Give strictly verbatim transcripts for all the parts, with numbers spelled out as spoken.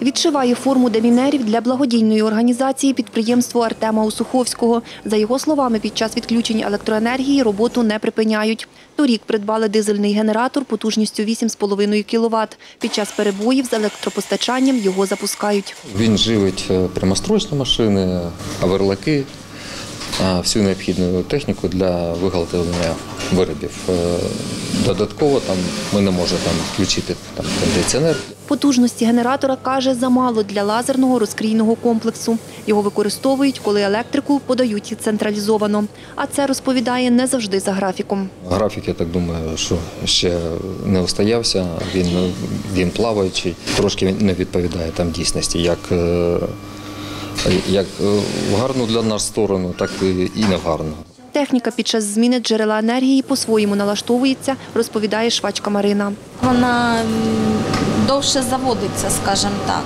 Відшиває форму демінерів для благодійної організації підприємство Артема Осуховського. За його словами, під час відключення електроенергії роботу не припиняють. Торік придбали дизельний генератор потужністю вісім з половиною кіловат. Під час перебоїв з електропостачанням його запускають. Він живить прямострочні машини, оверлоки, всю необхідну техніку для виготовлення виробів. Додатково там ми не можемо там включити там кондиціонер. Потужності генератора, каже, замало для лазерного розкрійного комплексу. Його використовують, коли електрику подають централізовано. А це, розповідає, не завжди за графіком. Графік, я так думаю, що ще не устоявся, він, він плаваючий, трошки не відповідає там дійсності, як, як в гарну для нас сторону, так і не в гарну. Техніка під час зміни джерела енергії по-своєму налаштовується, розповідає швачка Марина. Вона довше заводиться, скажімо так.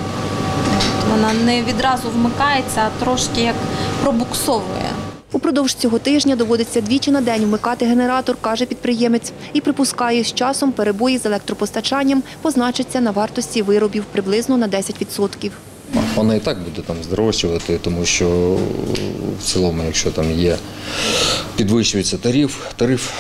Вона не відразу вмикається, а трошки як пробуксовує. Упродовж цього тижня доводиться двічі на день вмикати генератор, каже підприємець. І припускає, з часом перебої з електропостачанням позначаться на вартості виробів приблизно на десять відсотків. Вона і так буде там здорожчувати, тому що в цілому, якщо там є, підвищується тариф, тариф,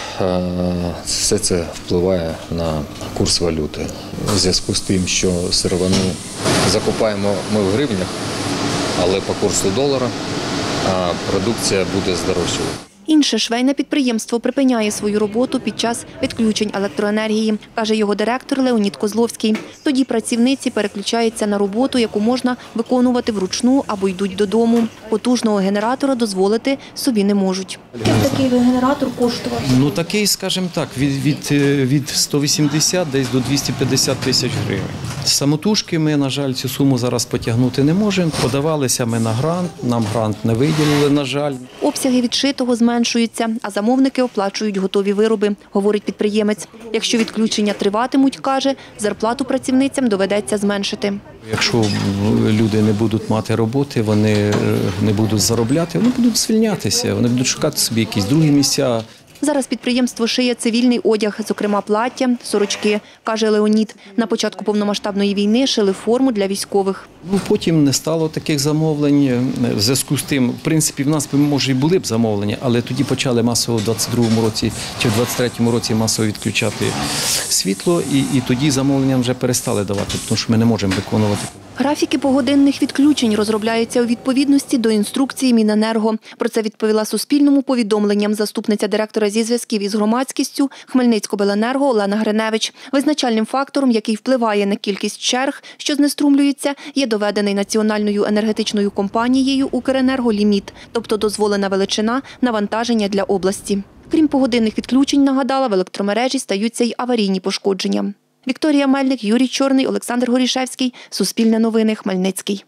все це впливає на курс валюти. У зв'язку з тим, що сировину закупаємо ми в гривнях, але по курсу долара продукція буде здорожчувати. Інше швейне підприємство припиняє свою роботу під час відключень електроенергії, каже його директор Леонід Козловський. Тоді працівниці переключаються на роботу, яку можна виконувати вручну або йдуть додому. Потужного генератора дозволити собі не можуть. Як такий генератор коштував? Ну такий, скажімо так, від, від, від сто вісімдесят десь до двісті п'ятдесят тисяч гривень. Самотужки ми, на жаль, цю суму зараз потягнути не можемо. Подавалися ми на грант, нам грант не виділили, на жаль. Обсяги відшитого зменшуються, а замовники оплачують готові вироби, говорить підприємець. Якщо відключення триватимуть, каже, зарплату працівницям доведеться зменшити. Якщо люди не будуть мати роботи, вони не будуть заробляти, вони будуть звільнятися, вони будуть шукати собі якісь другі місця. Зараз підприємство шиє цивільний одяг, зокрема плаття, сорочки, каже Леонід. На початку повномасштабної війни шили форму для військових. Ну, потім не стало таких замовлень. В зв'язку з тим, в принципі, в нас, може, і були б замовлення, але тоді почали масово в двадцять другому році чи в двадцять третьому році масово відключати світло, і, і тоді замовлення вже перестали давати, тому що ми не можемо виконувати. Графіки погодинних відключень розробляються у відповідності до інструкції Міненерго. Про це відповіла Суспільному повідомленням заступниця директора зі зв'язків із громадськістю Хмельницькобленерго Олена Гриневич. Визначальним фактором, який впливає на кількість черг, що знеструмлюються, є доведений Національною енергетичною компанією «Укренерго» ліміт, тобто дозволена величина навантаження для області. Крім погодинних відключень, нагадала, в електромережі стаються й аварійні пошкодження. Вікторія Мельник, Юрій Чорний, Олександр Горішевський. Суспільне новини, Хмельницький.